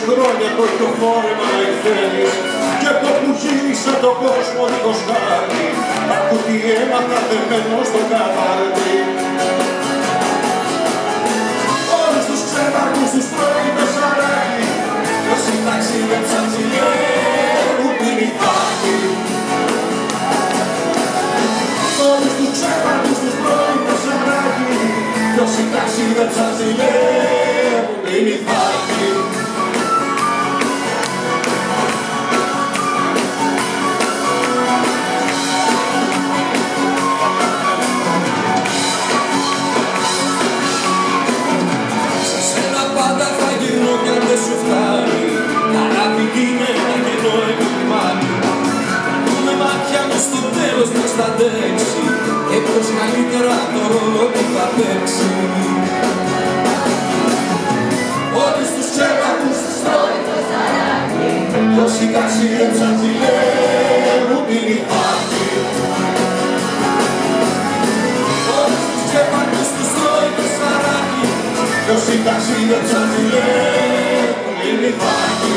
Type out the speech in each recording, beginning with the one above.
χρόνια το ίδιο φόρεμα να εκφέρεις και από που γύρισα τον κόσμο δίχως χάρτη άκου τι έμαθα δεμένο στο καβάρτι. Όλους τους ξέμαρκους τους τρώει το σαράκι όσοι ταξίδεψαν ζηλεύουν την υπάρχει. Όλους τους ξέμαρκους τους τρώει το σαράκι όσοι ταξίδεψαν ζηλεύουν την υπάρχει. Σου φτάνει, καράβι είναι ένα κενό επιβάλλει. Με μάτια μου στο τέλος ποιος θα αντέξει και ποιος καλύτερα το ρόλο που θα παίξει. Όλους τους ξέμαρκους τους τρώει το σαράκι κι όσοι ταξίδεψαν ζηλεύουν την υπάρχει. Όλους τους ξέμαρκους τους τρώει το σαράκι κι όσοι ταξίδεψαν ζηλεύουν την υπάρχει.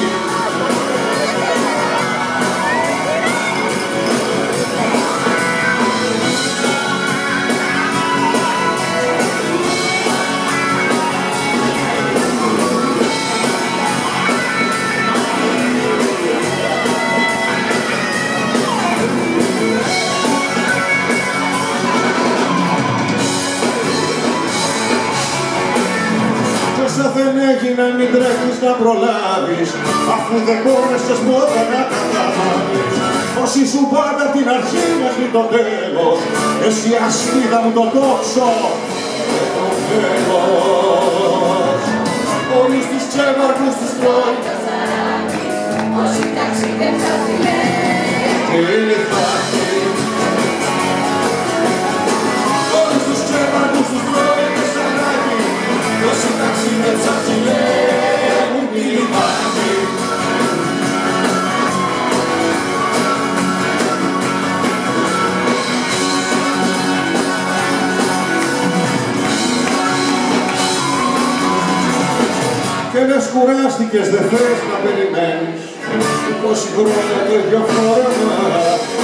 Όσα δεν έγιναν μην τρέχεις να προλάβεις αφού δεν μπόρεσες ποτέ να καταλάβεις. Όσοι σου πάντα την αρχή μέχρι το τέλος εσύ ασπίδα μου το τόξο και το τέλος. Όλους τους ξέμαρκους τους τρώει το σαράκι όσοι ταξίδεψαν ζηλεύουν την υπάρχει. Όλους τους ξέμαρκους τους τρώει το σαράκι όσοι ταξίδεψαν ζηλεύουν την υπάρχει. Και λες κουράστηκες, δεν θες να περιμένεις 20 χρόνια το ίδιο φόρεμα